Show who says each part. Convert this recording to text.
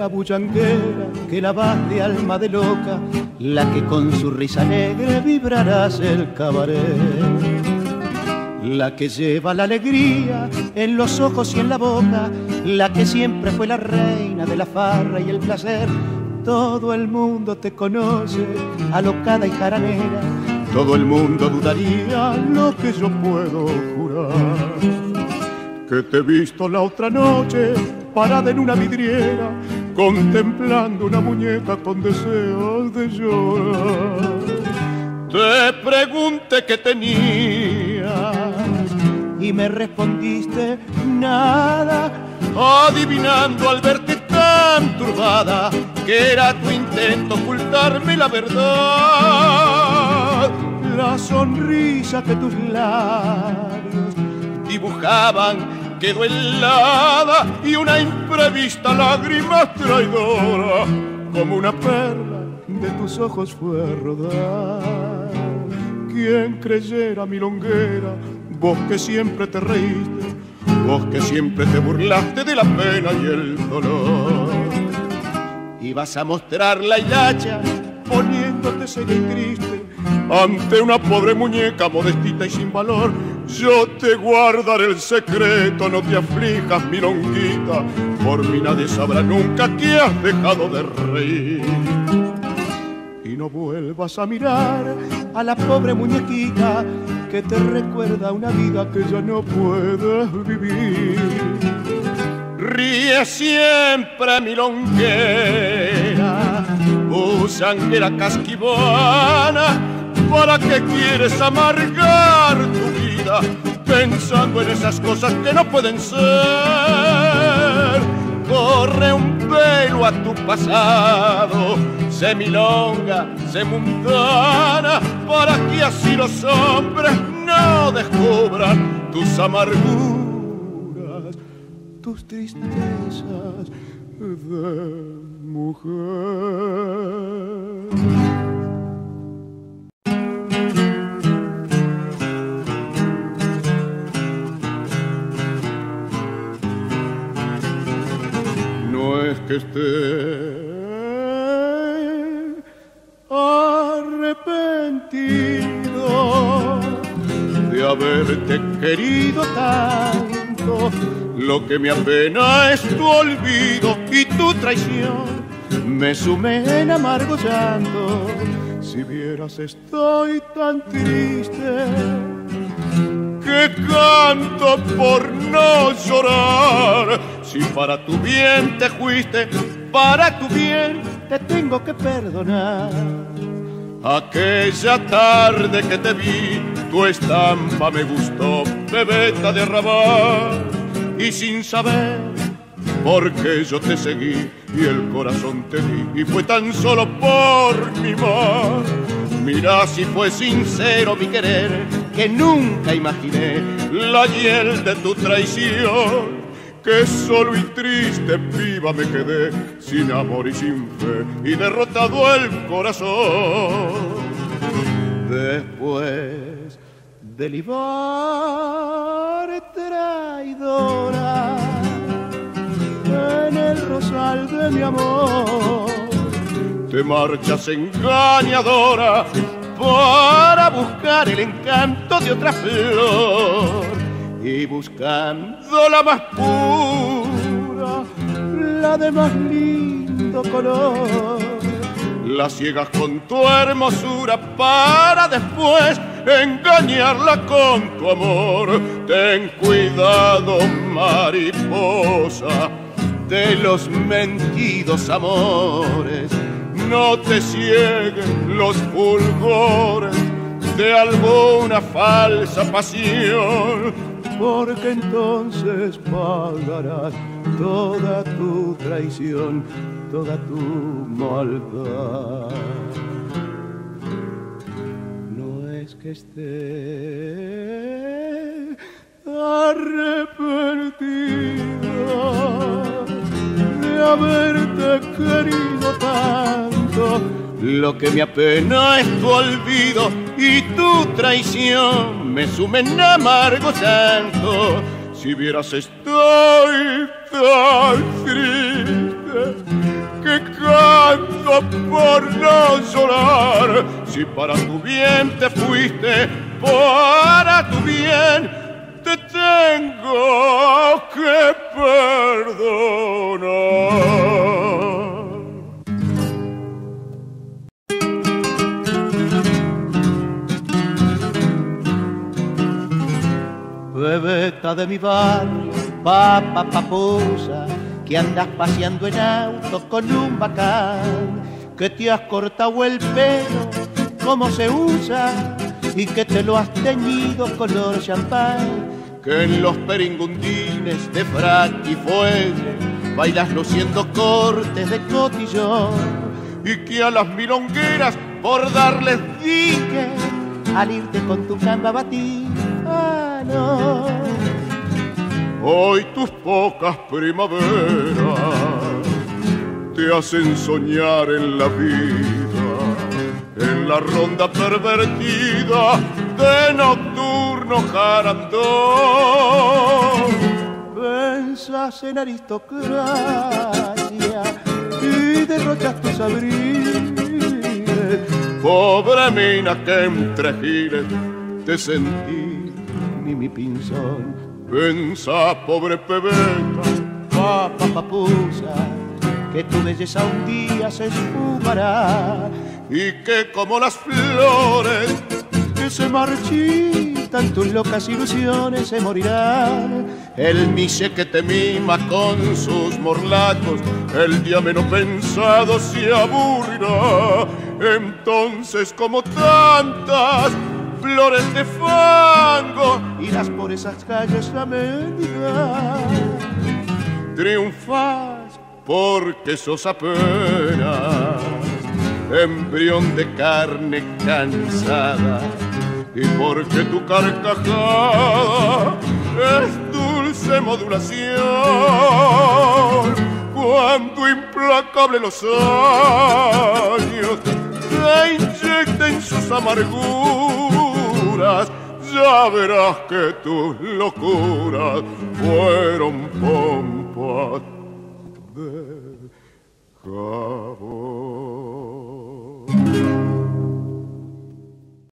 Speaker 1: morena bullanguera que la vas de alma de loca, la que con su risa alegre vibrarás el cabaret. La que lleva la alegría en los ojos y en la boca, la que siempre fue la reina de la farra y el placer. Todo el mundo te conoce, alocada y jaranera, todo el mundo dudaría lo que yo puedo jurar. Que te he visto la otra noche parada en una vidriera, contemplando una muñeca con deseos de llorar. Te pregunté qué tenías y me respondiste nada, adivinando al verte tan turbada que era tu intento ocultarme la verdad. La sonrisa que tus labios dibujaban quedó helada y una imprevista lágrima traidora como una perla de tus ojos fue a rodar. ¿Quién creyera milonguera, vos que siempre te reíste, vos que siempre te burlaste de la pena y el dolor? Ibas a mostrar la hilacha poniéndote seria y triste ante una pobre muñeca modestita y sin valor. Yo te guardaré el secreto, no te aflijas, milonguita, por mí nadie sabrá nunca que has dejado de reír. Y no vuelvas a mirar a la pobre muñequita que te recuerda una vida que ya no puedes vivir. Ríe siempre, milonguera, busanguera casquivana, ¿para qué quieres amargar tu vida pensando en esas cosas que no pueden ser? Corre un velo a tu pasado, sé milonga, sé mundana, para que así los hombres no descubran tus amarguras, tus tristezas de mujer. No es que esté arrepentido de haberte querido tanto, lo que me apena es tu olvido y tu traición, me sumé en amargo llanto. Si vieras estoy tan triste que canto por no llorar. Si para tu bien te fuiste, para tu bien te tengo que perdonar. Aquella tarde que te vi, tu estampa me gustó, bebeta de arrabal, y sin saber por qué yo te seguí y el corazón te di, y fue tan solo por mi mal. Mirá si fue sincero mi querer, que nunca imaginé la hiel de tu traición, que solo y triste viva me quedé, sin amor y sin fe, y derrotado el corazón. Después de libar traidora en el rosal de mi amor, te marchas engañadora para buscar el encanto de otra flor, y buscando la más pura, la de más lindo color, la ciegas con tu hermosura para después engañarla con tu amor. Ten cuidado, mariposa, de los mentidos amores, no te cieguen los fulgores de alguna falsa pasión, porque entonces pagarás toda tu traición, toda tu maldad. No es que esté arrepentido de haberte querido tanto, lo que me apena es tu olvido y tu traición, me sume en amargo llanto. Si vieras estoy tan triste te canto por no llorar. Si para tu bien te fuiste, para tu bien te tengo que perdonar. Bebeta de mi barrio, papusa, que andas paseando en auto con un bacán, que te has cortado el pelo como se usa y que te lo has teñido color champán, que en los peringundines de frac y fuelle bailas luciendo cortes de cotillón y que a las milongueras por darles dique al irte con tu camba a batir. Ah, no. Hoy tus pocas primaveras te hacen soñar en la vida, en la ronda pervertida de nocturno jarandón. Pensás en aristocracia y derrochas tus abriles, pobre mina que entre giles te sentí mi pinzón. Pensá, pobre pebeta, papusa, que tu belleza un día se esfumará y que como las flores que se marchitan, tus locas ilusiones se morirán. El mise que te mima con sus morlacos, el día menos pensado se aburrirá. Entonces, como tantas flores de fango, irás por esas calles a mendigar. Triunfas porque sos apenas embrión de carne cansada y porque tu carcajada es dulce modulación. Cuando implacable los años te inyecten sus amarguras, ya verás que tus locuras fueron pompas de jabón.